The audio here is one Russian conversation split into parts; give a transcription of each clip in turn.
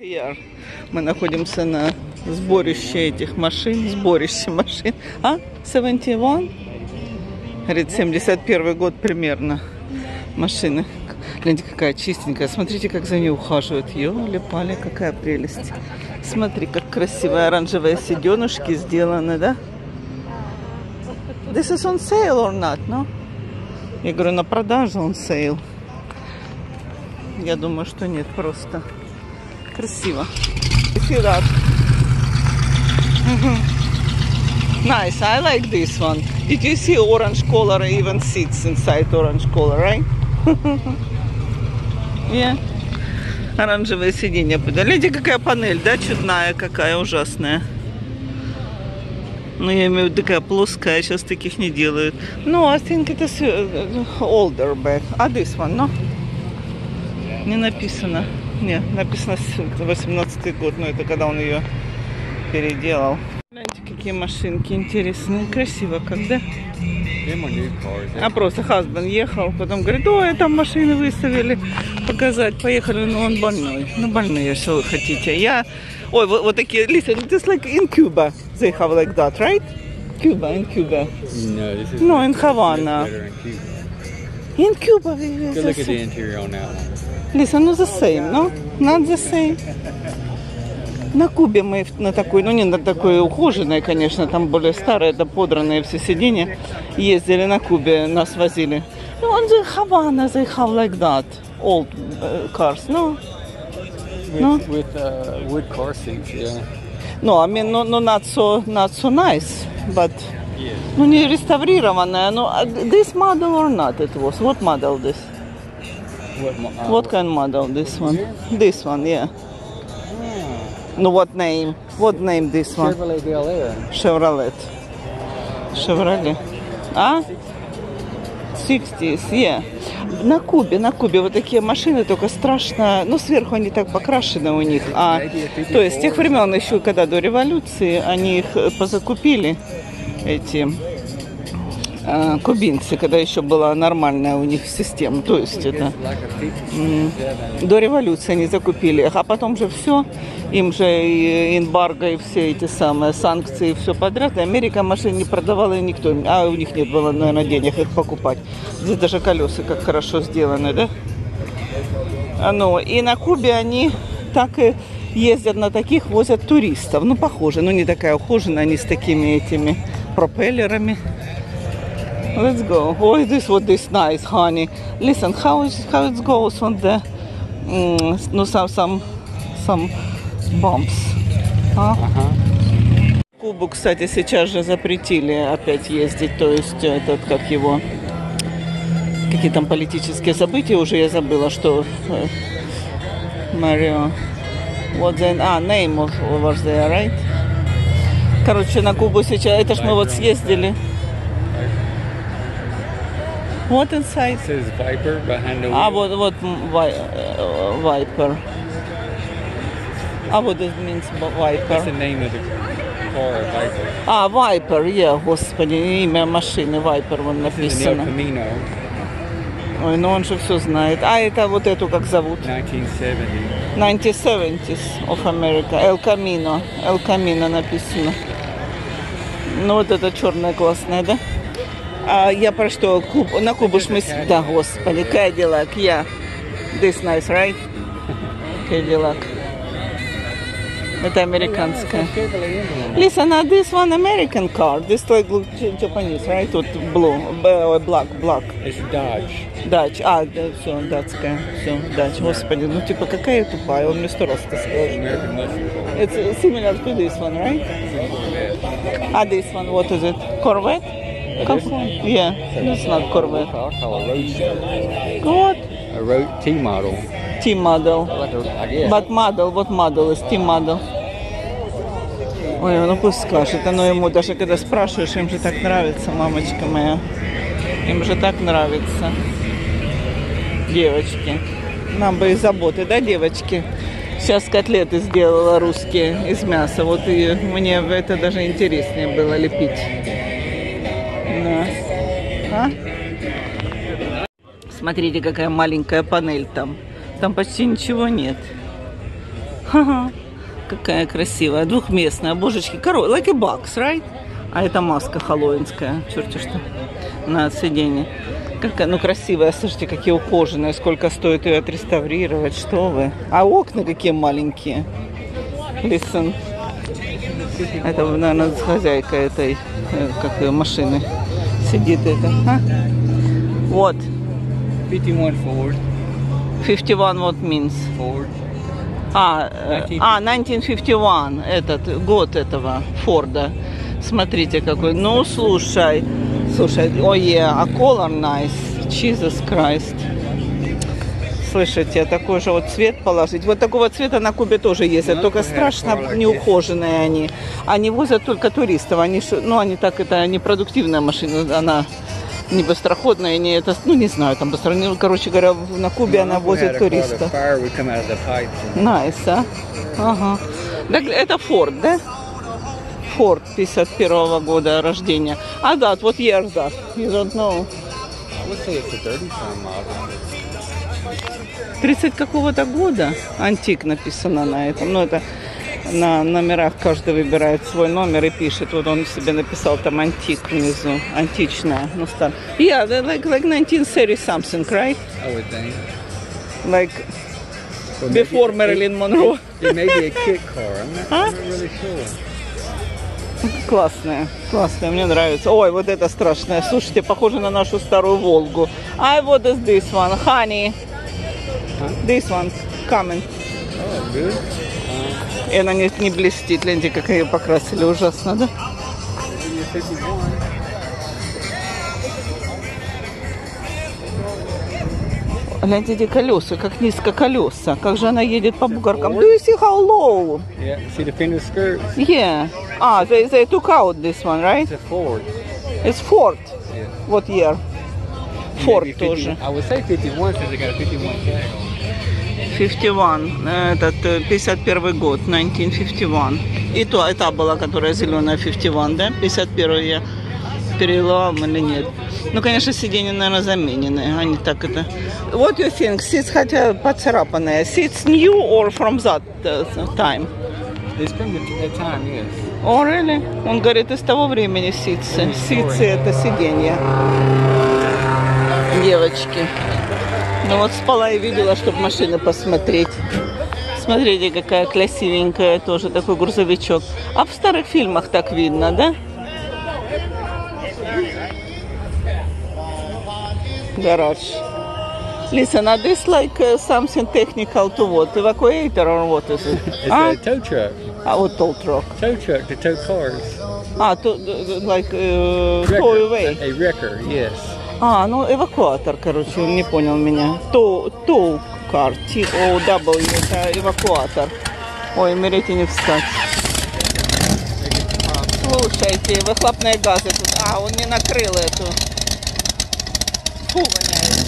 Мы находимся на сборище этих машин, сборище машин. 71? Говорит, 71 год примерно машины. Гляньте, какая чистенькая. Смотрите, как за ней ухаживают. Ёли-пали, какая прелесть. Смотри, как красивые оранжевые сиденушки сделаны, да? This is on sale or not, no? Я говорю, на продажу on sale. Я думаю, что нет, просто красиво. See that? Nice, I like this one. Did you see orange color even seats inside orange color, right? Yeah. Оранжевые сиденья. Глядите, какая панель, да, чудная, какая ужасная. Ну, я имею в виду, такая плоская, сейчас таких не делают. No, I think it is older back. This one, no? Не написано. Не, написано 18-й год, но это когда он ее переделал. Знаете, какие машинки интересные, красиво, как, да? А просто husband ехал, потом говорит, ой, там машины выставили, показать, поехали, но он больной. Ну, больные, что вы хотите. Ой, вот такие, listen, it's like in Cuba, they have like that, right? In Cuba. No, in Havana. In Cuba. Go look at the interior on that one. Listen, no the same, no? Not the same. На Кубе мы на такой, ну не на такой ухоженной, конечно, там более старые, это подранные все сиденья, ездили на Кубе, нас возили. Ну, on the Havana they have like that, old cars, no? With wood car seats, yeah. No, I mean, no, not so nice, but, ну не реставрированная, но this model or not it was? What model this? What kind of model this one? This one, yeah. No, what name? What name this one? Chevrolet Bel Air. Chevrolet. 60s, yeah. На Кубе вот такие машины, только страшно, ну, сверху они так покрашены у них. То есть с тех времен еще, когда до революции, они их позакупили, эти кубинцы, когда еще была нормальная у них система. То есть это до революции они закупили, а потом же все, им же и эмбарго, и все эти самые санкции, все подряд. И Америка машин не продавала, и никто, а у них нет было, наверное, денег их покупать. Здесь даже колеса как хорошо сделаны, да? Ну, и на Кубе они так и ездят на таких, возят туристов. Ну, похоже, ну не такая ухоженная, они с такими этими пропеллерами. Let's go. Oh, this nice, honey. Listen, how it goes on the some bumps. Кубу, кстати, сейчас же запретили опять ездить, то есть этот, как его, какие там политические события, уже я забыла, что Марио. What the name was there, right? Короче, на Кубу сейчас, это ж мы вот съездили. What inside? It says Viper behind the wheel. Вот Viper. What it means Viper? That's the name of the car, Viper. Viper, yeah, господи, имя машины Viper вон написано. El Camino. Ой, ну он же все знает. Это вот эту как зовут? 1970. 1970s of America. El Camino написано. Ну вот это черная классная, да? Я про что? На Кубу ж мы... Да, господи, Cadillac, yeah. This nice, right? Cadillac. Это американская. Listen, this one American car. This like Japanese, right? Тут blue, black. It's Dodge. Dodge. Все, датская. Все, Dodge. Господи, ну типа какая я тупая. Он мне 100 раз сказал. It's similar to this one, right? This one, what is it? Corvette? Yeah, it's not Corvette. I call a Roadster. What? A T-model. T-model. But what model is T-model? Ой, ну пусть скажет. Но ему даже когда спрашиваешь, им же так нравится, мамочка моя. Им же так нравится. Девочки. Нам бы и заботы, да, девочки? Сейчас котлеты сделала русские из мяса. Вот и мне это даже интереснее было лепить. Смотрите, какая маленькая панель там. Там почти ничего нет. Ха-ха. Какая красивая, двухместная, божечки, like a box, right? А это маска хэллоуинская, черти что, на сиденье. Какая, ну красивая, слушайте, какие ухоженные, сколько стоит ее отреставрировать, что вы. А окна какие маленькие. Listen. Это, наверное, хозяйка этой, как ее, машины сидит это. А? Вот. 51 Ford. 51 what means? Ford. 1951, этот, год этого Форда. Смотрите какой. Ну, слушай, ой, а color nice, Jesus Christ. Слышите, такой же вот цвет положить. Вот такого цвета на Кубе тоже ездят, только страшно неухоженные они. Они возят только туристов, они так, это непродуктивная машина, она не быстроходная, не это, ну не знаю, там быстро, короче говоря, на Кубе она возит туристов. Найс, а? Ага. Так, это Форд, да? Форд 51-го года рождения. А да, вот years that. You don't know. 30 какого-то года. Антик написано на этом. Ну, это на номерах каждый выбирает свой номер и пишет. Вот он себе написал там антик внизу. Античная. Ну, стар. Yeah, like 1930 something, right? I would think. Like before Marilyn Monroe. It may be a kit car. I'm not really sure. Классная, мне нравится. Ой, вот это страшное. Слушайте, похоже на нашу старую Волгу. What is this one? Honey. This one. Coming. Oh, good. И она не блестит. Гляньте, как ее покрасили. Ужасно, да? Гляньте, эти колеса, как низко колеса. Как же она едет по бугоркам. Do you see how low? Yeah, see the fender skirts? Yeah. They took out this one, right? It's a Ford. It's Ford. Yeah. What year? Ford Maybe 50, тоже. I would say 51 since they got a 51 tag on. 51, этот 51 год, 1951. И то, это была, которая зеленая, 51, да? 51 я перевела или нет? Ну, конечно, сиденья, наверное, заменены. Они так это... What do you think? Seats хотя поцарапанные. Seats new or from that time? It's from that time, yes. Oh, really? Он говорит, из того времени ситцы. Ситцы это сиденья. Девочки. Ну вот спала и видела, чтобы машины посмотреть. Смотрите, какая красивенькая тоже, такой грузовичок. А в старых фильмах так видно, да? Гараж. Listen, are this like something technical to what? Evacuator or what is it? It's a tow truck. What tow truck? Tow truck to tow cars. Tow away. A wrecker, yes. Ну эвакуатор, короче, он не понял меня. Tow car, T-O-W, это эвакуатор. Ой, умереть и не встать. Слушайте, выхлопные газы тут. Он не накрыл эту. Фу, воняет.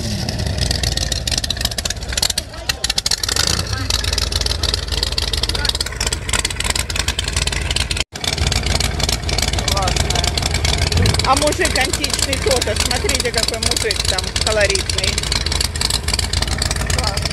А мужик античный тоже. Смотрите, какой мужик там колоритный. Класс.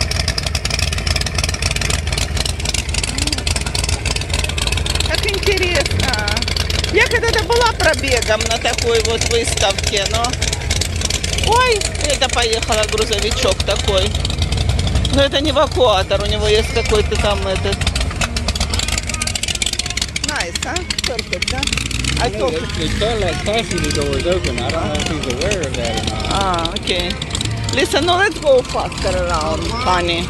Как интересно. Я когда-то была пробегом на такой вот выставке, но... Ой, это поехала грузовичок такой. Но это не эвакуатор, у него есть какой-то там этот... Nice, а? Perfect, да? They tell that passenger doors open. I don't know if he's aware of that or not. Okay. Listen, let's go faster around, honey.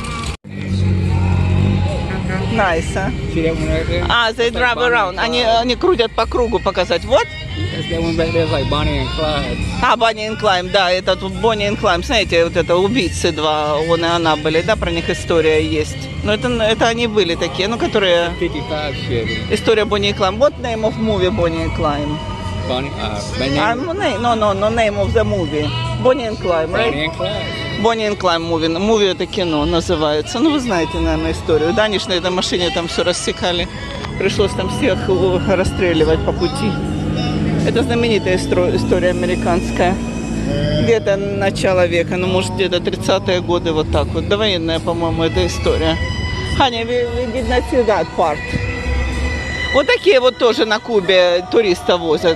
Nice, а? See that one right there? They drive around. Они крутят по кругу показать. Вот? That one back there is like Bonnie and Clyde. Bonnie and Clyde, да, это тут Bonnie and Clyde. Знаете, вот это убийцы два, он и она были, да, про них история есть. Но это они были такие, которые... 55 Chevy. История Bonnie и Clyde. What name of movie Bonnie and Clyde? Bonnie, No, name of the movie. Bonnie and Clyde, right? Bonnie and Clyde. Bonnie and Clyde movie. Movie это кино называется. Ну, вы знаете, наверное, историю. Да, они ж на этой машине там все рассекали. Пришлось там всех расстреливать по пути. Это знаменитая история американская. Где-то начало века, ну, может, где-то 30-е годы, вот так вот. Довоенная, по-моему, эта история. Honey, we did not see that part. Вот такие вот тоже на Кубе туристов возят.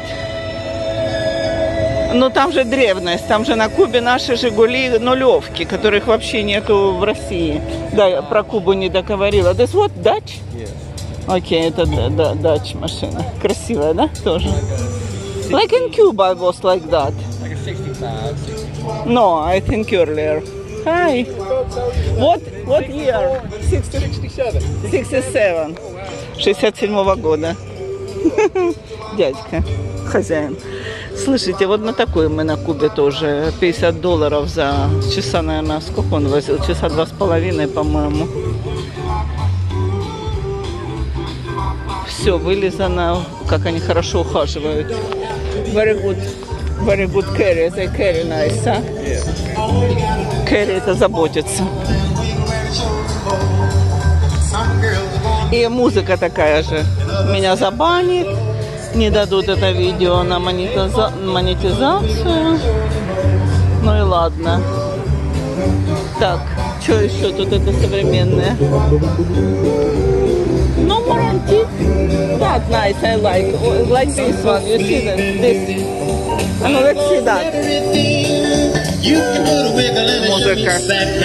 Ну там же древность, там же на Кубе наши «Жигули» нулевки, которых вообще нету в России. Да, я про Кубу не договорила. This what, Dutch? Yes. Окей, это Dutch машина. Красивая, да? Тоже. Like in Cuba I was like that. Like a 65, 64. No, I think earlier. Hi. What year? 67. 67. 67-го года. Дядька, хозяин. Слышите, вот на такой мы на Кубе тоже. $50 за часа, наверное, сколько он возил? Часа 2,5, по-моему. Все вылизано, как они хорошо ухаживают. Very good carry, they carry nice, а? Carry это заботится. И музыка такая же. Меня забанит, не дадут это видео на монетизацию. Ну и ладно. Так, что еще тут это современное? No more antique. That nice, I like. Like this one. You see that? This. Ну, let's see that. Музыка.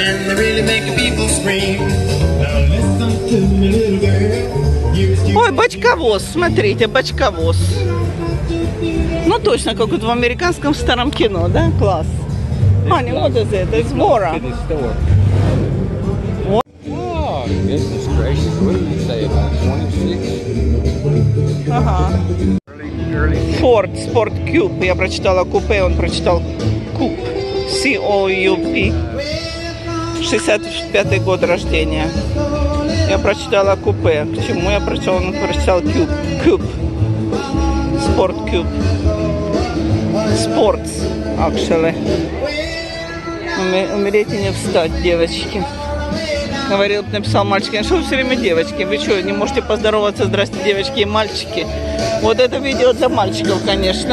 Ой, бочковоз, смотрите, бочковоз. Ну, точно, как вот в американском старом кино, да? Класс. Honey, what is it? It's Mora. To the store. Oh, goodness gracious. What did you say about 26? Ага. Early. Ford Sport Cube. Я прочитала купе, он прочитал куб. C-O-U-P. 65-й год рождения. Я прочитала купе. К чему я прочитала? Он прочитал Cube. Cube. Sport Cube. Sports, actually. Умереть и не встать, девочки. Говорил, написал мальчики, а что вы все время девочки? Вы что, не можете поздороваться? Здрасте, девочки и мальчики. Вот это видео для мальчиков, конечно.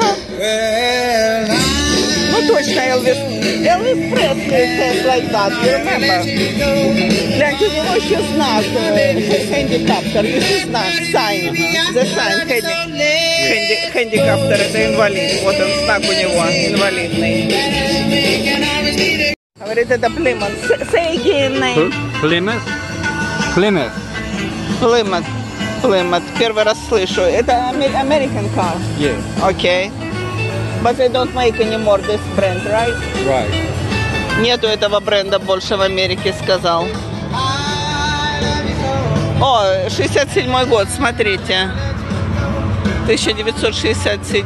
Ну точно, Элвис Пресли says like that, you remember? Гляньте, у него еще знак, handicaptor, this is знак, sign, the sign, handicaptor, это инвалид, вот он знак у него, инвалидный. Говорит, это Plymouth. Say again name. Plymouth? Plymouth. Plymouth. Первый раз слышу. Это American car. Yes. Okay. But they don't make anymore this brand, right? Right. Нету этого бренда больше в Америке, сказал. О, 67-й год, смотрите. 1967.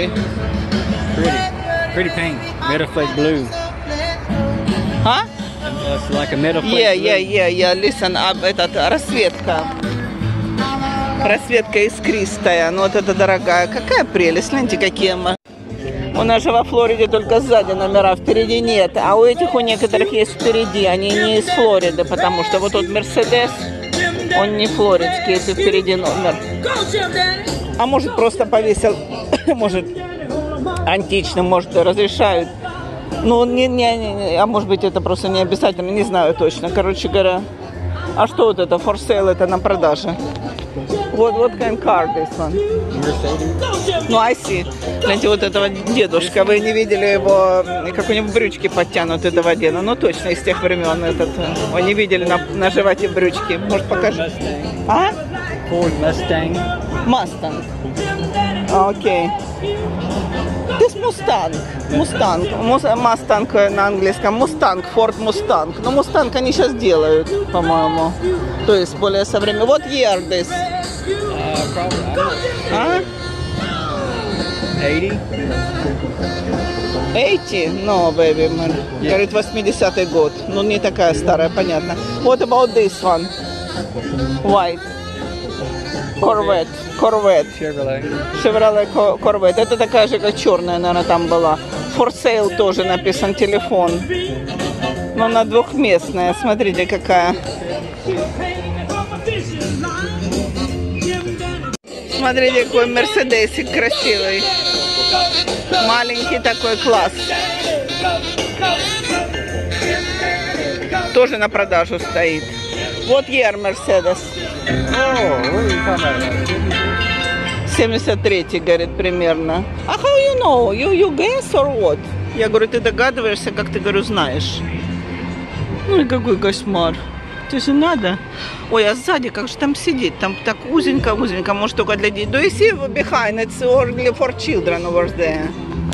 Pretty pink. Metal flake blue. А? It's like a metal flake blue. Yeah. Listen, этот, расцветка. Расцветка искристая. Ну вот это дорогая. Какая прелесть. Смотрите, какие мы. У нас же во Флориде только сзади номера, впереди нет. А у этих у некоторых есть впереди. Они не из Флориды, потому что вот тот Мерседес, он не флоридский, если впереди номер. А может просто повесил, может античным, может разрешают. Ну, а может быть это просто не обязательно, не знаю точно. Короче говоря, а что вот это, for sale, это на продаже? Вот kind of car this one. Ну, I see. Знаете, вот этого дедушка, вы не видели его, как у него брючки подтянуты этого деда? Ну, точно, из тех времен этот. Вы не видели на животе брючки? Может, покажи? А? Ford Mustang. Mustang. Окей. This Mustang. Mustang на английском. Mustang, Ford Mustang. Но Mustang они сейчас делают, по-моему. То есть более современный. Вот year this. Probably, А? 80. 80? No, baby, man. Говорит, 80-й год. Ну, не такая старая, понятно. What about this one? White. Corvette. Chevrolet Corvette. Это такая же, как черная, наверное, там была. For sale тоже написан телефон. Но она двухместная. Смотрите, какая. Смотрите, какой мерседесик красивый. Маленький такой, класс. Тоже на продажу стоит. Вот year Mercedes. Oh, what are you talking about? 73 говорит, примерно. А how you know? You guess or what? Я говорю, ты догадываешься, как ты, говорю, знаешь. Ну и какой кошмар. Тебе же надо. Ой, а сзади как же там сидеть? Там так узенько, может только для детей. Do you see behind? It's only for children over there.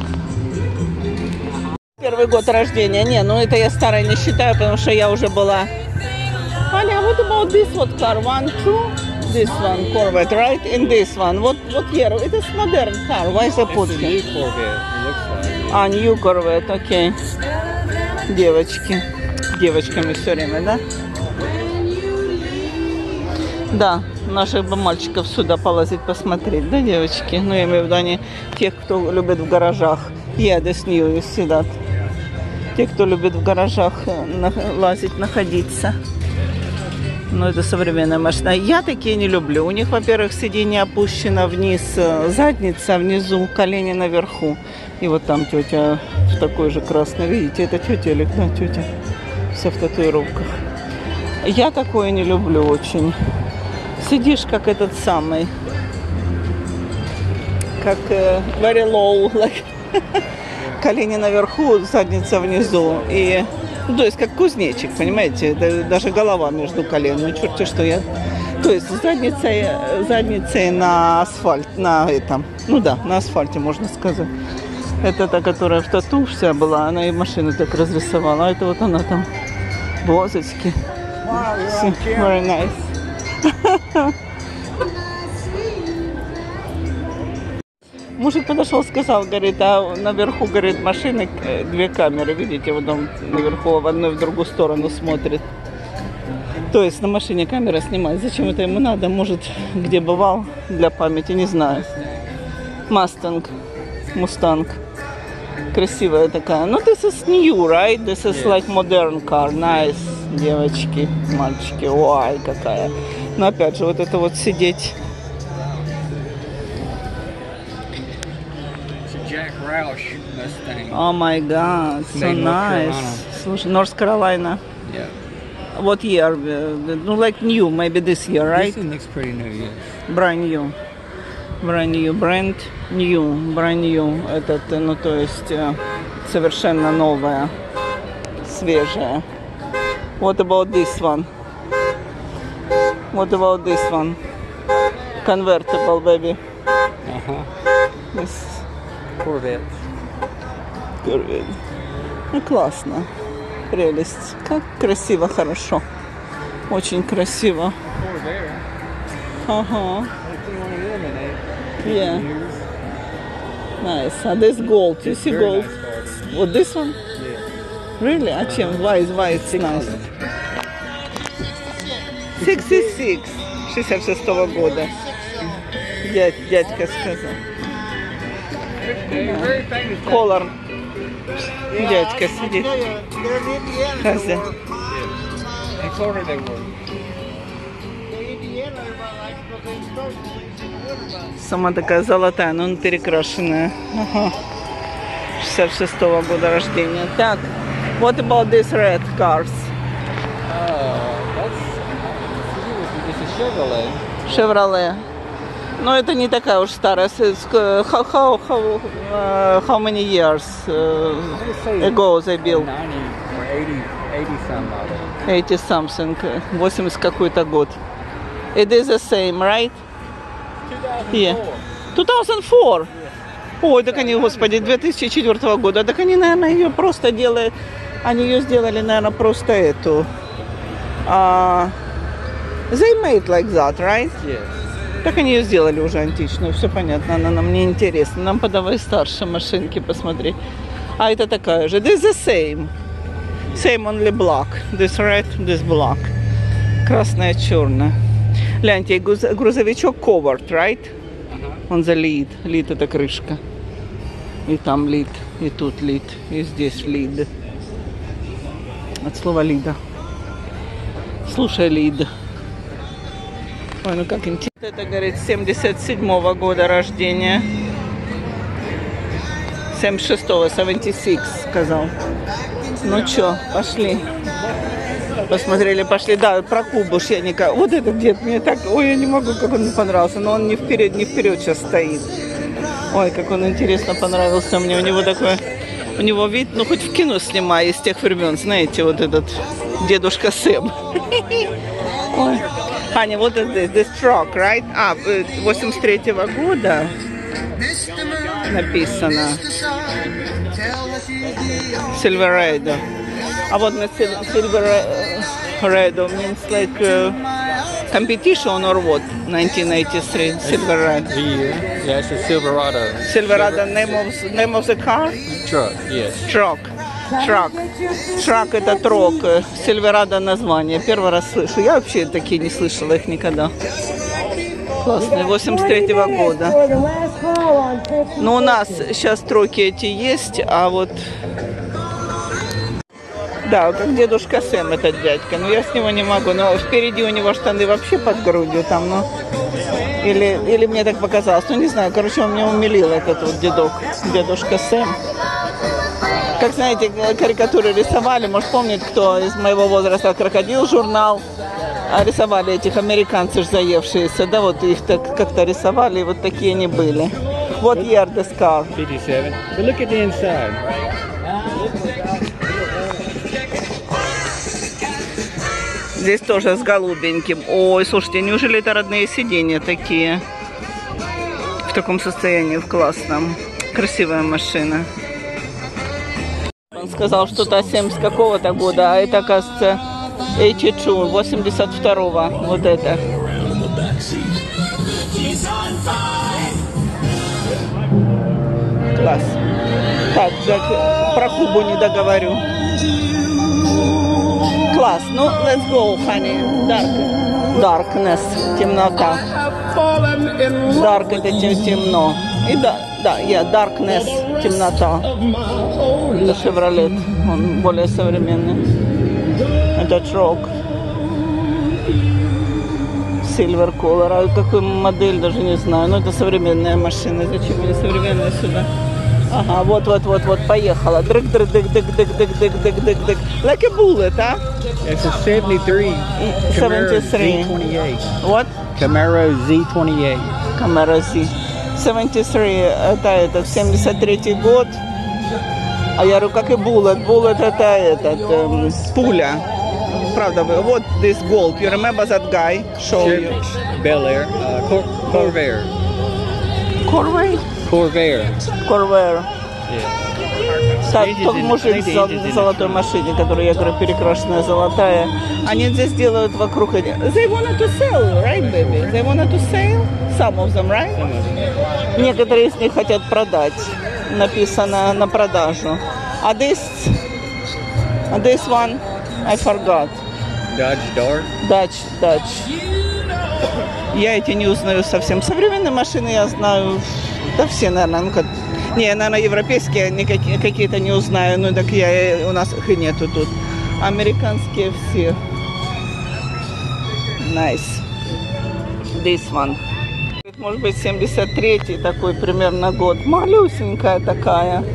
Первый год рождения. Не, ну это я старой не считаю, потому что я уже была. Аня, what about this what car? 1, 2? This one, Corvette, right? And this one. What year? It is modern car. Why is it put It's a here? new Corvette, it looks like. А, New Corvette, окей. Девочки. Девочками все время, да? Да, наших бы мальчиков сюда полазить, посмотреть, да, девочки? Ну, я имею в виду, они тех, кто любит в гаражах. Yeah, this new, you see that. Те, кто любит в гаражах лазить, находиться. Ну, это современная машина. Я такие не люблю. У них, во-первых, сиденье опущено вниз, задница внизу, колени наверху. И вот там тетя в такой же красной. Видите, это тетя или да, тетя? Все в татуировках. Я такое не люблю очень. Сидишь, как этот самый. Как very low. Like. Колени наверху, задница внизу. И... Ну, то есть как кузнечик, понимаете, это даже голова между колен. Ну, черти что я... То есть задницей на асфальт, на этом, ну да, на асфальте, можно сказать. Это та, которая в тату вся была, она и машину так разрисовала. А это вот она там, бозочки. Very nice. Мужик подошел, сказал, говорит, а наверху, говорит, машины, 2 камеры, видите, вот он наверху в одну и в другую сторону смотрит. То есть на машине камера снимает. Зачем это ему надо? Может, где бывал, для памяти, не знаю. Мустанг. Красивая такая. Ну, this is new, right? This is like modern car. Nice, девочки, мальчики. Ой, какая. Но опять же, вот это вот сидеть... Jack Roush Mustang. Oh my God, so Made in North nice. Carolina. Слушай, North Carolina. Yeah. What year? No, like new, maybe this year, right? This one looks pretty new, yes. Brand new. Brand new. Этот, ну то есть совершенно новая, свежая. What about this one? Convertible, baby. Yes. Corvette. Ну, классно. Прелесть. Как красиво, хорошо. Очень красиво. Corvair. Ага. I've seen one of them in 8 Yeah. years. Nice. And this gold. You see Very gold? nice car. Вот this one? Yeah. Really? А чем? Why it's nice? 66. 66-го года. Дядька сказал. Very famous. Колор. Дядька сидит. Хозяин. In Florida they were. Сама такая золотая, но она перекрашенная. Ага. 66-го года рождения. Так, what about these red cars? It's a Chevrolet. Chevrolet. Но это не такая уж старая. How many years ago they built? 90 or 80 some model. 80 something. 80 какой-то год. It is the same, right? 2004. Yeah. 2004? Ой, так они, господи, 2004 года. Так они, наверное, ее просто делают. Они ее сделали, наверное, просто эту. They made like that, right? Yes. Так они ее сделали уже античную. Все понятно, она нам не интересна. Нам подавай старше машинки посмотреть. А это такая же. This the same. Same only black. This red, this black. Красная, черная. Гляньте, грузовичок covered, right? Он the lid. Lid это крышка. И там lid, и тут lid, и здесь lid. От слова лида. Слушай, лид. Ой, ну как интересно. Это, говорит, 77-го года рождения. 76-го, 76, сказал. Ну чё, пошли. Посмотрели, пошли. Да, про Кубуш я никак. Вот этот дед мне так... Ой, я не могу, как он мне понравился. Но он не вперед сейчас стоит. Ой, как он интересно понравился мне. У него такой... У него вид, ну, хоть в кино снимай из тех времен. Знаете, вот этот дедушка Сэм. Ой. Аня, вот это this truck, right? 83-го года написано. Silverado. А вот на Silverado means like competition or what? 1983 Silverado. The year. Yeah, it's a Silverado. Silverado name of the car? Truck, yes. Truck. Truck это трок. Silverado название. Первый раз слышу. Я вообще такие не слышала их никогда. Классные. 83-го года. Но у нас сейчас троки эти есть, а вот... Да, как дедушка Сэм этот дядька. Но я с него не могу. Но впереди у него штаны вообще под грудью там, ну... Или мне так показалось. Ну, не знаю. Короче, он меня умилил, этот вот дедушка Сэм. Как, знаете, карикатуры рисовали. Может, помнит, кто из моего возраста «Крокодил» журнал. Рисовали этих американцев заевшиеся. Да, вот их так как-то рисовали, и вот такие они были. Вот year this car. 57. But look at the inside. Здесь тоже с голубеньким. Ой, слушайте, неужели это родные сиденья такие? В таком состоянии, в классном. Красивая машина. Он сказал, что-то 70 какого-то года, а это, оказывается, 82, 82-го. Вот это. Класс. Так, про Кубу не договорю. Класс. Ну, let's go, honey. Darkness. Темнота. Dark это темно. И да, darkness, темнота. Это Chevrolet. Он более современный. Это Truck. Silver Color. А какую модель, даже не знаю. Но это современная машина. Зачем они современные сюда? Ага, вот, поехала. Дрык-дрык-дык-дык-дык-дык-дык-дык. Like a bullet, а? It's a 73 Camaro 73. Z28. What? Camaro Z28. Camaro Z. 73, это 73-й год. А я говорю, как и Bullet. Bullet это пуля. Правда, вот this gold. You remember that guy? Show you. Bel Air. Corvair. Corvair? Corvair. Corvair. Yeah. Так, тот мужик в золотой машине, которая, я говорю, перекрашенная золотая. Они здесь делают вокруг... They wanted to sell, right, baby? They wanted to sell? Some of them, right? Некоторые из них хотят продать. Написано на продажу. А this one, I forgot. Dodge Dart. Dutch. Я эти не узнаю совсем. Современные машины я знаю. Да все, наверное, ну-ка. Не, наверное, европейские какие-то не узнаю. Ну, так у нас их и нету тут. Американские все. Nice. This one. Может быть, 73-й такой примерно год. Малюсенькая такая.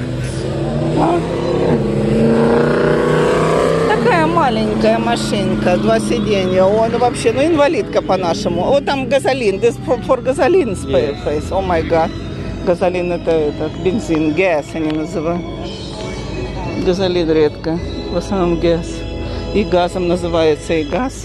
Такая маленькая машинка, 2 сиденья. Он вообще, ну, инвалидка по-нашему. Вот там газолин. This for gasoline space. О май гад. Газолин это бензин, газ они называют. Газолин редко, в основном газ. И газом называется и газ.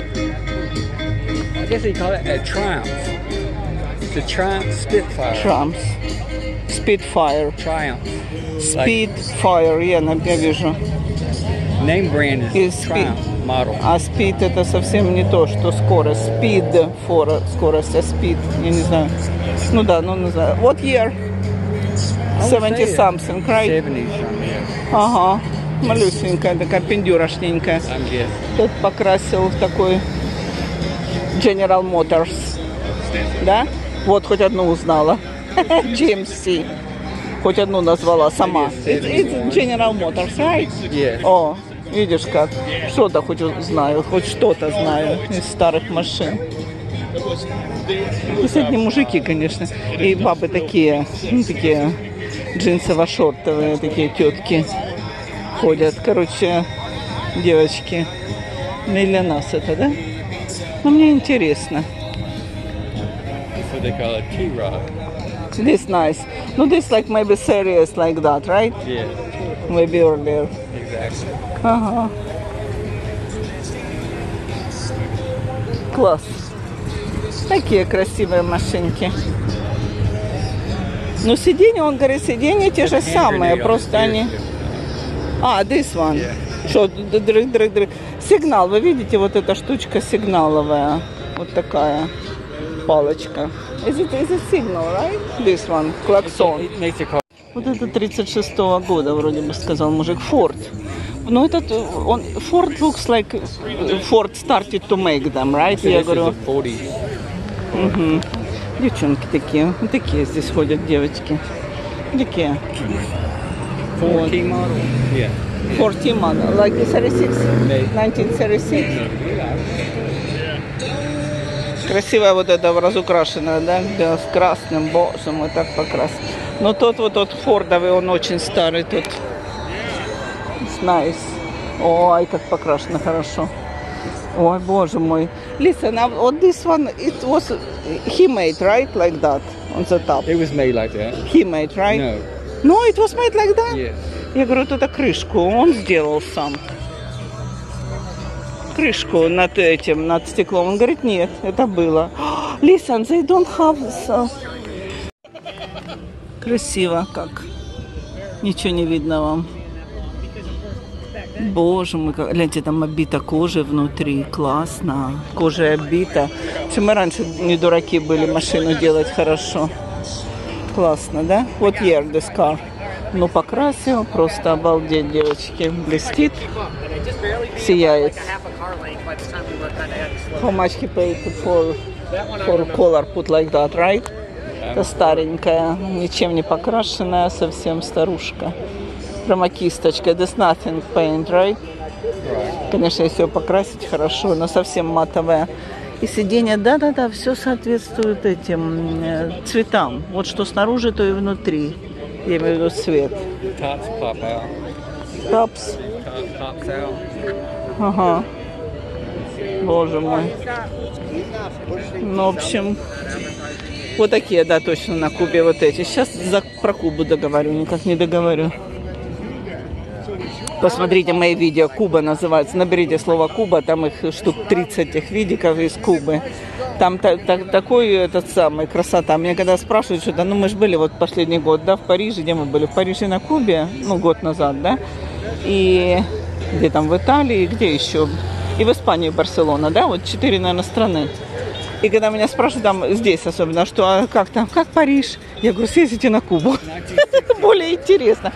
I guess they call it a Triumph. It's a Triumph Spitfire. Spitfire. Triumph. Spitfire, я вижу. Name brand is Triumph model. А Speed это совсем не то, что скорость. Speed, скорость, а Speed, я не знаю. Ну да, ну не знаю. What year? 70 something, right? 70s. Ага. Малюсенькая, такая пендюрошненькая. Тут покрасил в такой General Motors. Да? Вот, хоть одну узнала. GMC. Хоть одну назвала сама. It's General Motors, right? Yes. О, видишь как. Что-то хоть знаю, хоть что-то знаю из старых машин. Кстати, мужики, конечно. И бабы такие, ну, такие джинсово-шортовые, такие тетки ходят. Короче, девочки. Не для нас это, да? Но мне интересно. That's what they call a T-Rock. This nice. No, this like maybe series like that, right? Yeah, Maybe earlier. exactly. Ага. Класс. Такие красивые машинки. Ну, сиденья, он говорит, сиденья те же самые, просто они... А, this one. Yeah. Что, дрыг. Сигнал, вы видите, вот эта штучка сигналовая. Вот такая палочка. Is it signal, right? This one, клаксон. It makes it call. Вот это 36-го года, вроде бы сказал мужик, Ford. Но этот, он, Ford looks like Ford started to make them, right? Я This is говорю, the 40s. угу. Девчонки такие, вот такие здесь ходят девочки. Такие. 40 model? Yeah. Ford T-Model, like 36, Maybe. 1936. Красивая вот эта разукрашенная, да, где с красным, боже мой, так покрасен. Но тот вот тот фордовый, он очень старый, тот. It's nice. Ой, как покрашено хорошо. Ой, боже мой. Listen, what this one, it was, he made, right, like that, on the top. It was made like that. He made, right? No. No, it was made like that? Yes. Я говорю, вот это крышку он сделал сам. Крышку над этим, над стеклом. Он говорит, нет, это было. Listen, they don't have... Красиво как. Ничего не видно вам. Боже мой, как... гляньте, там обита кожа внутри. Классно. Кожа обита. Что мы раньше не дураки были машину делать хорошо. Классно, да? Вот year this car. Ну, покрасил, просто обалдеть, девочки. Блестит, сияет. How much he paid for color put like that, right? Это старенькая, ничем не покрашенная, совсем старушка. Прямо кисточка. There's nothing paint, right? Конечно, если ее покрасить хорошо, но совсем матовая. И сиденье, да-да-да, все соответствует этим цветам. Вот что снаружи, то и внутри. Я имею в виду цвет. Tops pop out. Тапс. Top pops out. Ага. Боже мой. Ну, в общем, вот такие, да, точно на Кубе вот эти. Сейчас про Кубу договорю, никак не договорю. Посмотрите мои видео. Куба называется. Наберите слово Куба, там их штук 30 этих видиков из Кубы. Там такой этот самый красота. Мне когда спрашивают что-то, ну мы же были вот последний год, да, в Париже, где мы были? В Париже на Кубе, ну год назад, да, и где там в Италии, где еще? И в Испании, Барселона, да, вот 4, наверное, страны. И когда меня спрашивают, там здесь особенно, что, а как там, как Париж? Я говорю, съездите на Кубу. Это более интересно.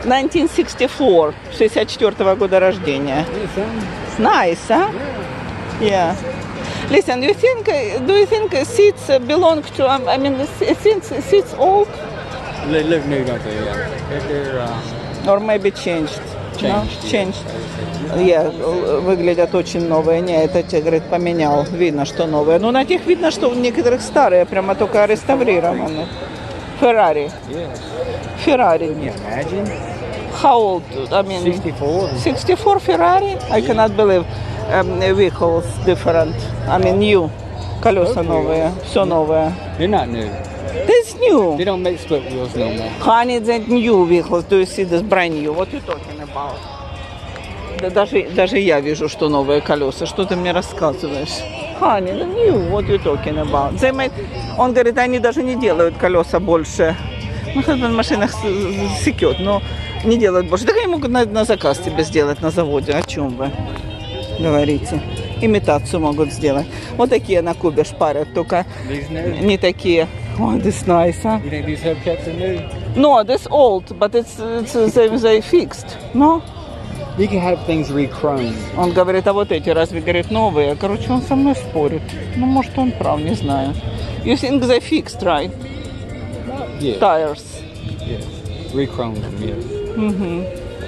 1964, 64 года рождения. Nice, huh? Yeah. Listen, do you think seats belong to? I mean, seats old They look new, don't they? Yeah. They're or maybe changed? No? changed. Changed. Yeah, выглядят очень новые. Не, это тебе, говорит, поменял. Видно, что новые. Но на тех видно, что у некоторых старые, прямо только реставрированы. Ferrari. Yeah. Ferrari. Can you imagine? How old? I mean, 64. 64 Ferrari? I cannot believe vehicles different. I mean, new. Колеса новые. Все новое. They're not new. That's new. They don't make split wheels no more. Honey, that new vehicles. Do you see this brand new? What you talking about? Да даже я вижу, что новые колеса. Что ты мне рассказываешь? Honey, the new. What you talking about? They made... Он говорит, они даже не делают колеса больше. Ну, хоть в машинах секет, но не делают больше. Так они могут на заказ тебе сделать на заводе. О чем вы говорите? Имитацию могут сделать. Вот такие на Кубе шпарят, только These new. не такие. Ой, this nice, huh? You think these hubcaps are new? No, this old, but it's they fixed. No? You can have things re-chromed. Он говорит, а вот эти разве, говорит, новые? Короче, он со мной спорит. Ну, может, он прав, не знаю. You think they fixed, right? Yeah. Tires. Yes. Re-chromed them, yes. Угу.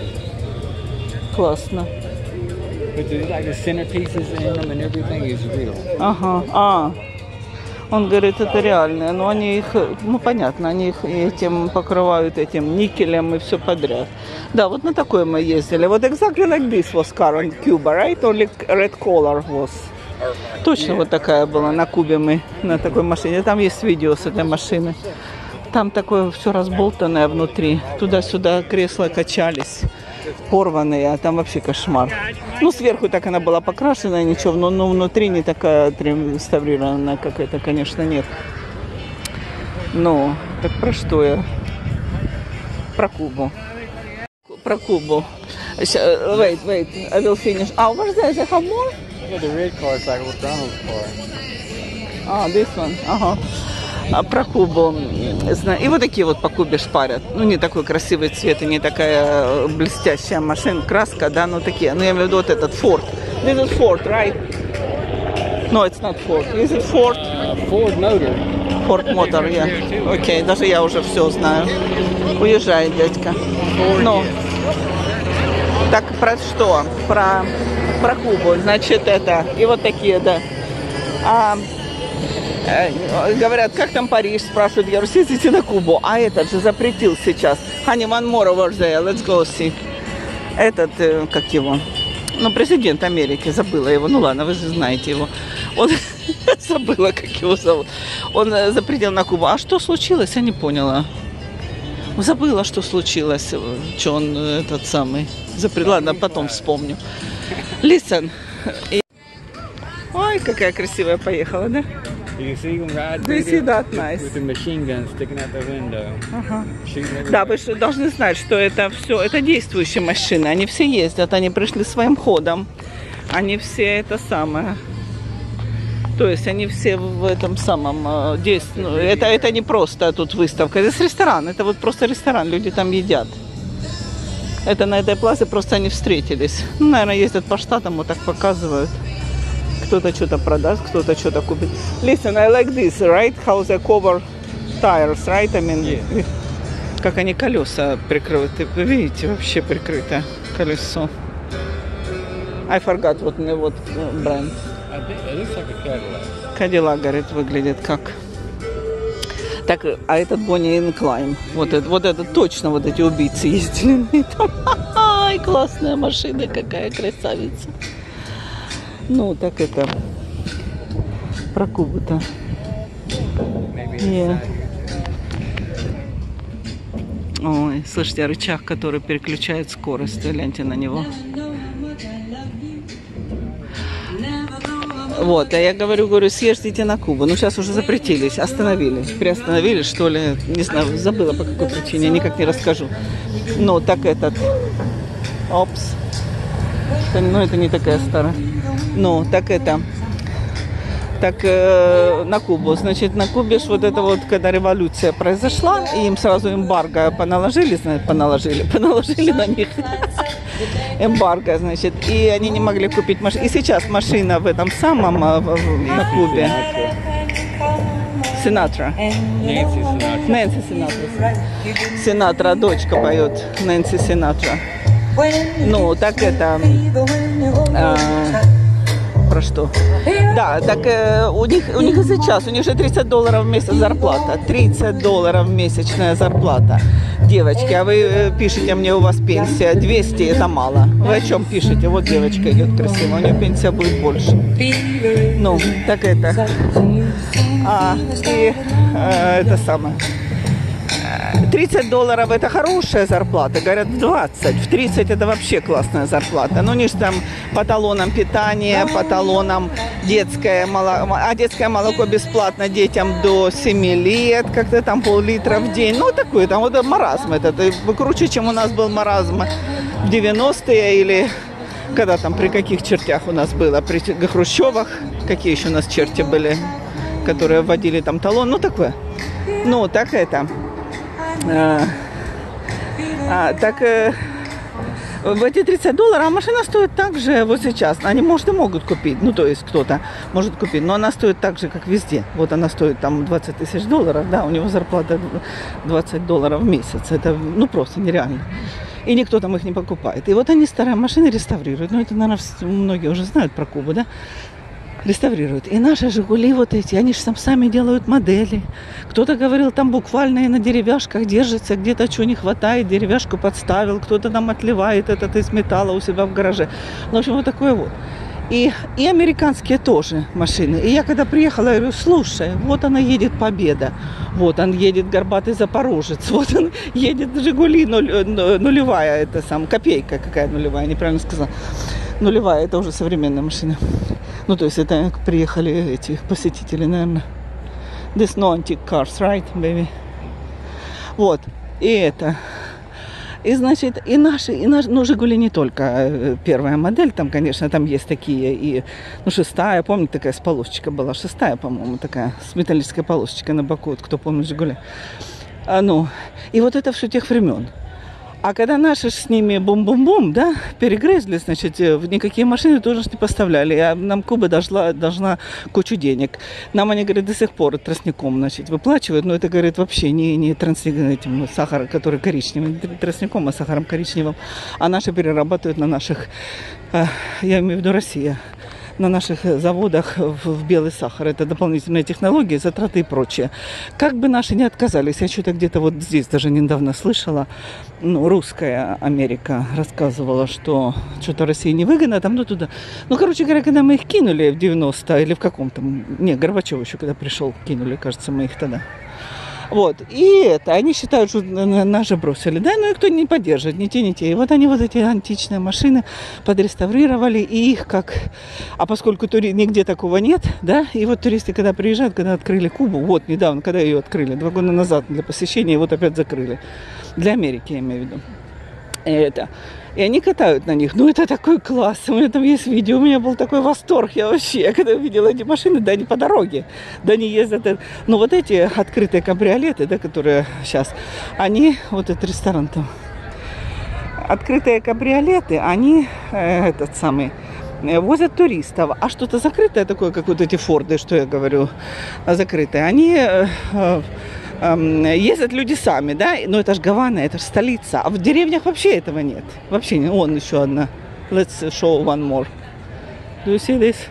Классно. But the centerpieces in them and everything is real. Ага. А. Он говорит, это реальные, но они их, ну понятно, они их этим покрывают, этим никелем и все подряд. Да, вот на такой мы ездили. Вот exactly like this was car on Cuba, right? Only red color was. Точно вот такая была на Кубе мы, на такой машине. Там есть видео с этой машины. Там такое все разболтанное внутри. Туда-сюда кресла качались, порванные, а там вообще кошмар. Ну, сверху так она была покрашена, ничего, но внутри не такая реставрированная, как это, конечно, нет. Ну, так про что я? Про Кубу. Про Кубу. Wait, I will finish. Over there, they have more? Yeah, the red car is like McDonald's car. This one, ага. Про Кубу. И вот такие вот по Кубе шпарят. Ну, не такой красивый цвет и не такая блестящая машина, краска, да, ну такие. Ну, я имею в виду вот этот Ford. This is Ford, right? No, it's not Ford. Is it Ford? Ford Motor. Ford Motor, yeah. Окей, даже я уже все знаю. Уезжает дядька. Ну, так про что? Про Кубу. Значит, это... И вот такие, да. Говорят, как там Париж, спрашивают, я говорю, съездите на Кубу, а этот же запретил сейчас. Honey, one more over there, let's go see. Этот, как его, ну, президент Америки, забыла его, ну ладно, вы же знаете его. Он, забыла, как его зовут. Он запретил на Кубу. А что случилось, я не поняла. Забыла, что случилось, что он этот самый запретил. Ладно, потом вспомню. Listen. Ой, какая красивая поехала, да? You can see them ride Do you see that nice? with the machine gun sticking out the window. Ага. Shooting everybody. Да, вы же должны знать, что это все, это действующие машины. Они все ездят, они пришли своим ходом. Они все это самое. То есть они все в этом самом действии. Это не просто тут выставка, это ресторан. Это вот просто ресторан, люди там едят. Это на этой плазе просто они встретились. Ну, наверное, ездят по штатам, вот так показывают. Кто-то что-то продаст, кто-то что-то купит. Listen, I like this, right? How they cover tires, right? I mean, Yeah. как они колеса прикрыты. Вы видите, вообще прикрыто колесо. I forgot what бренд. It looks like a Cadillac. Кадиллак, говорит, выглядит как. Так, а этот Бонни и Клайд. Вот это точно вот эти убийцы ездили на этом. Ай, классная машина, какая красавица. Ну, так это, про Кубу-то. Yeah. Ой, слышите, рычаг, который переключает скорость. Гляньте на него. Вот, а я говорю, съездите на Кубу. Ну, сейчас уже запретились, остановили. Приостановили, что ли, не знаю, забыла по какой причине, никак не расскажу. Ну, так этот, опс. Ну, это не такая старая. Ну, так это, так на Кубу. Значит, на Кубе ж вот это вот, когда революция произошла, и им сразу эмбарго поналожили на них эмбарго, значит, и они не могли купить машину. И сейчас машина в этом самом, на Кубе. Синатра. Нэнси Синатра. Синатра, дочка поет. Нэнси Синатра. Ну, так это... про что? Да, так у них и сейчас, у них же $30 в месяц зарплата. $30 месячная зарплата. Девочки, а вы пишете мне, у вас пенсия 200, это мало. Вы о чем пишете? Вот девочка идет красиво, у нее пенсия будет больше. Ну, так это. Это самое. $30 это хорошая зарплата, говорят, в 20, в 30 это вообще классная зарплата. Ну, у них там по талонам питания, по талонам детское молоко, а детское молоко бесплатно детям до 7 лет, как-то там пол-литра в день. Ну, такой там вот маразм этот, круче, чем у нас был маразм в 90-е или когда там, при каких чертях у нас было, при Хрущевых, какие еще у нас черти были, которые вводили там талон, ну, такое. Ну, так это... в эти $30, а машина стоит так же вот сейчас. Они, может, и могут купить, ну, то есть кто-то может купить, но она стоит так же, как везде. Вот она стоит там $20 000, да, у него зарплата $20 в месяц. Это, ну, просто нереально. И никто там их не покупает. И вот они старые машины реставрируют. Ну, это, наверное, многие уже знают про Кубу, да? реставрируют. И наши «Жигули» вот эти, они же сами делают модели. Кто-то говорил, там буквально и на деревяшках держится, где-то чего не хватает, деревяшку подставил, кто-то там отливает этот из металла у себя в гараже. Ну, в общем, вот такое вот. И американские тоже машины. И я когда приехала, я говорю, слушай, вот она едет «Победа», вот он едет горбатый «Запорожец», вот он едет «Жигули» нулевая, это сам, копейка какая нулевая, неправильно сказала. Нулевая, это уже современная машина. Ну, то есть это приехали эти посетители, наверное. This no antique cars, right, baby? Вот, и это... И, значит, и наши, ну, «Жигули» не только первая модель, там, конечно, там есть такие, и, ну, шестая, помните, такая с полосочкой была, шестая, по-моему, такая, с металлической полосочкой на боку, вот, кто помнит «Жигули». Ну, и вот это все тех времен. А когда наши с ними бум-бум-бум, да, перегрызли, значит, никакие машины тоже не поставляли. А нам Куба должна кучу денег. Нам они, говорят, до сих пор тростником, значит, выплачивают. Но это, говорит, вообще не этим сахаром, который коричневый, тростником, а сахаром коричневым. А наши перерабатывают на наших, я имею в виду Россия, на наших заводах в белый сахар. Это дополнительные технологии, затраты и прочее. Как бы наши не отказались, я что-то где-то вот здесь даже недавно слышала, ну, русская Америка рассказывала, что что-то России невыгодно, там, ну, туда. Ну, короче говоря, когда мы их кинули в 90 или в каком-то, не, Горбачев еще когда пришел, кинули, кажется, мы их тогда. Вот, и это, они считают, что нас же бросили, да, ну, никто не поддержит, ни те, ни те. И вот они вот эти античные машины подреставрировали, и их как, а поскольку нигде такого нет, да, и вот туристы, когда приезжают, когда открыли Кубу, вот, недавно, когда ее открыли, 2 года назад для посещения, и вот опять закрыли, для Америки, я имею в виду, и они катают на них. Ну, это такой класс. У меня там есть видео. У меня был такой восторг. Я вообще, когда увидела эти машины, да, они по дороге. Да, они ездят. Ну, вот эти открытые кабриолеты, да, которые сейчас, они, вот этот ресторан там, открытые кабриолеты, они, возят туристов. А что-то закрытое такое, как вот эти Форды, что я говорю, закрытые, они... ездят люди сами, да, но это же Гавана, это же столица, а в деревнях вообще этого нет, вообще нет. Вон еще одна. Let's show one more. Do you see this?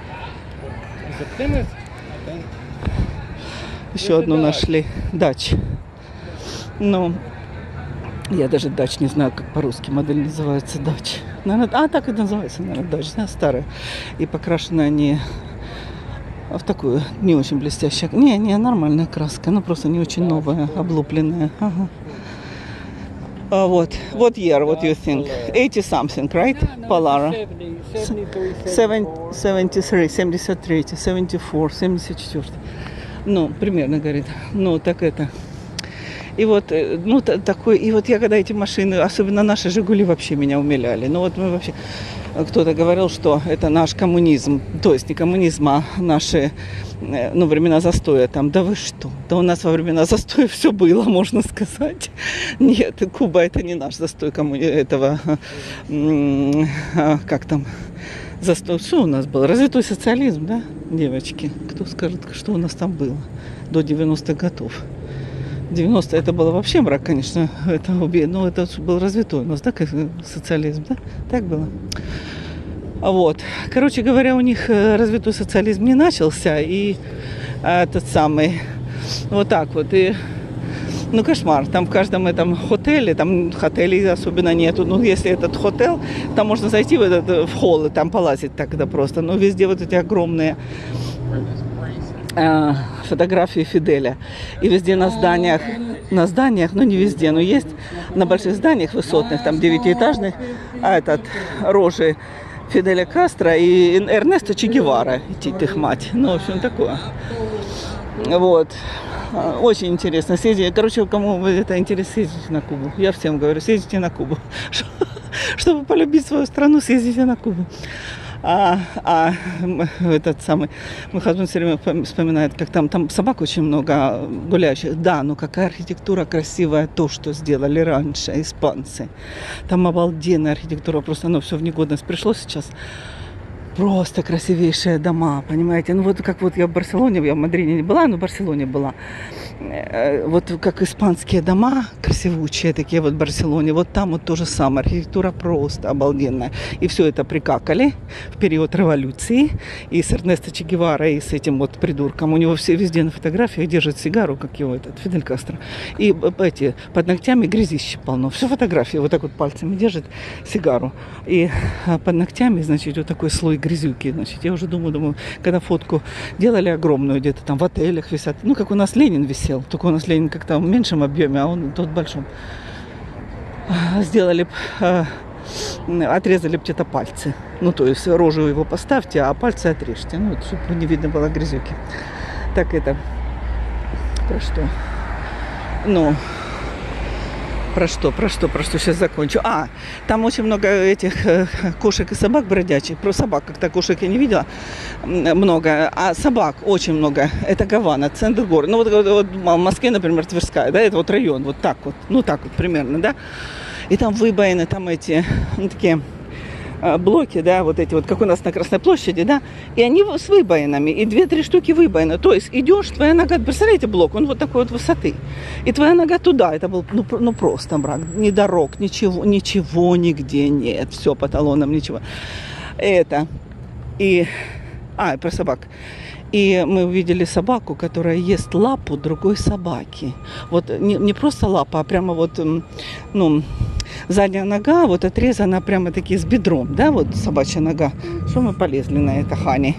Еще одну нашли. Дач. Ну, я даже дач не знаю, как по-русски модель называется, дач. Наверное, так и называется, наверное, дач, да, старая. И покрашены они в такую не очень блестящую. Не, нормальная краска, но просто не очень новая, облупленная. Ага. Вот year, what you think? 80 something, right? Polara. 73, 74, 74. Ну, примерно, говорит. Ну, так это. И вот, ну, такой, и вот я когда эти машины, особенно наши «Жигули», вообще меня умиляли. Ну, вот мы вообще, кто-то говорил, что это наш коммунизм, то есть не коммунизм, а наши, ну, времена застоя там. Да вы что? Да у нас во времена застоя все было, можно сказать. Нет, Куба – это не наш застой этого, как там, застой. Что у нас было? Развитой социализм, да, девочки? Кто скажет, что у нас там было до 90-х годов? 90 это было вообще мрак, конечно, это но это был развитой у нас, да, как социализм, да, так было. Вот, короче говоря, у них развитой социализм не начался, и этот самый, вот так вот, и, ну, кошмар, там в каждом этом хотеле, там хотелей особенно нету, ну, если этот хотел, там можно зайти в холл и там полазить так это просто, но везде вот эти огромные фотографии Фиделя. И везде на зданиях, но не везде, но есть на больших зданиях высотных, там 9-этажных, рожи Фиделя Кастро и Эрнесто Че Гевара, их мать. Ну, в общем, такое. Вот. Очень интересно. Съездите. Короче, кому это интересно, съездите на Кубу. Я всем говорю, съездите на Кубу. Чтобы полюбить свою страну, съездите на Кубу. Этот самый, мой хозяин все время вспоминает, как там собак очень много гуляющих. Да, но какая архитектура красивая, то, что сделали раньше испанцы. Там обалденная архитектура, просто оно все в негодность пришло сейчас. Просто красивейшие дома, понимаете? Ну вот как вот я в Барселоне, я в Мадриде не была, но в Барселоне была. Вот как испанские дома, красивучие такие вот в Барселоне, вот там вот то же самое, архитектура просто обалденная. И все это прикакали в период революции, и с Эрнесто Че Гевара, и с этим вот придурком. У него все везде на фотографиях держит сигару, как его этот, Фидель Кастро. И эти, под ногтями грязище полно. Все фотографии, вот так вот пальцами держит сигару. И под ногтями, значит, вот такой слой грязюки. Значит, я уже думаю, когда фотку делали огромную, где-то там в отелях висят, ну, как у нас Ленин висел, только у нас Ленин как-то в меньшем объеме, а он тут в большом. Сделали, отрезали где-то пальцы. Ну, то есть рожу его поставьте, а пальцы отрежьте. Ну, чтобы не видно было грязюки. Так это, про что? Ну, про что сейчас закончу. Там очень много этих кошек и собак бродячих. Про собак как-то кошек я не видела много, а собак очень много. Это Гавана, центр города. Ну вот в Москве, например, Тверская, да, это вот район, вот так вот, ну так вот примерно, да. И там выбоины, там эти, ну, такие блоки, да, вот эти вот, как у нас на Красной площади, да, и они с выбоинами, и 2-3 штуки выбоины. То есть идешь, твоя нога, представляете, блок, он вот такой вот высоты, и твоя нога туда, это был, ну просто мрак, ни дорог, ничего нигде нет, все по талонам, ничего. Это, и про собак. И мы увидели собаку, которая ест лапу другой собаки. Вот не просто лапа, а прямо вот, ну, задняя нога вот отрезана прямо таки с бедром, да, вот собачья нога. Что мы полезли на это, Хани?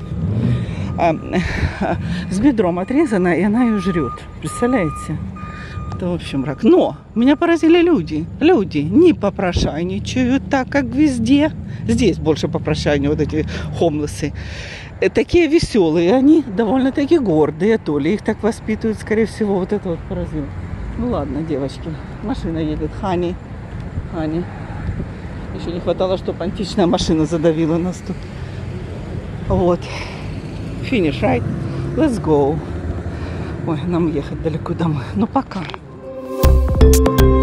С бедром отрезана, и она ее жрет. Представляете? Это, в общем, рак. Но меня поразили люди. Люди не попрошайничают так, как везде. Здесь больше попрошайничают, вот эти хомлесы. Такие веселые, они довольно-таки гордые, то ли их так воспитывают, скорее всего, вот это вот поразило. Ну ладно, девочки, машина едет, Хани. Еще не хватало, чтобы античная машина задавила нас тут. Вот. Finish, right? Let's go. Ой, нам ехать далеко домой. Ну, пока.